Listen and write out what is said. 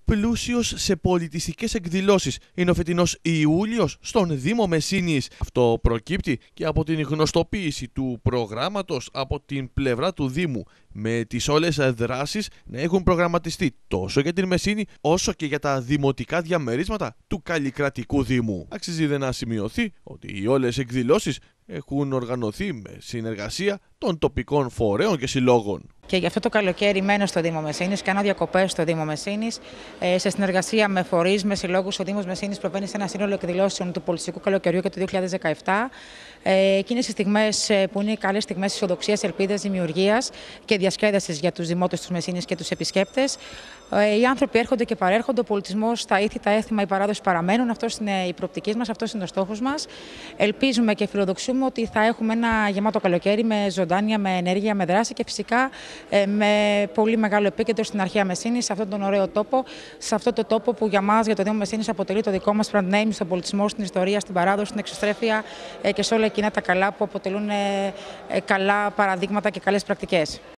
πλούσιος σε πολιτιστικές εκδηλώσεις είναι ο φετινός Ιούλιος στον Δήμο Μεσσήνης. Αυτό προκύπτει και από την γνωστοποίηση του προγράμματος από την πλευρά του Δήμου, με τις όλες δράσεις να έχουν προγραμματιστεί τόσο για την Μεσσήνη όσο και για τα δημοτικά διαμερίσματα του Καλλικρατικού Δήμου. Αξίζει δε να σημειωθεί ότι οι όλες εκδηλώσεις έχουν οργανωθεί με συνεργασία των τοπικών φορέων και συλλόγων. Και γι' αυτό το καλοκαίρι μένω στο Δήμο Μεσσήνης, κάνω διακοπές στο Δήμο Μεσσήνης. Σε συνεργασία με φορείς, με συλλόγους, ο Δήμος Μεσσήνης προβαίνει σε ένα σύνολο εκδηλώσεων του πολιτιστικού καλοκαιριού και του 2017. Εκείνες οι στιγμές που είναι οι καλές στιγμές αισιοδοξίας, ελπίδας, δημιουργίας και διασκέδασης για τους δημότες του Μεσσήνης και τους επισκέπτες. Οι άνθρωποι έρχονται και παρέρχονται, ο πολιτισμός, τα ήθη, τα έθιμα, η παράδοση παραμένουν. Αυτό είναι η προοπτική μας, αυτό είναι ο στόχος μας. Ελπίζουμε και φιλοδοξούμε ότι θα έχουμε ένα γεμάτο καλοκαίρι με ζωντάνια, με ενέργεια, με δράση και φυσικά με πολύ μεγάλο επίκεντρο στην αρχαία Μεσσήνη, σε αυτόν τον ωραίο τόπο, σε αυτό το τόπο που για μας, για το Δήμο Μεσσήνης, αποτελεί το δικό μας brand name στον πολιτισμό, στην ιστορία, στην παράδοση, στην εξωστρέφεια και σε όλα εκείνα τα καλά που αποτελούν καλά παραδείγματα και καλές πρακτικές.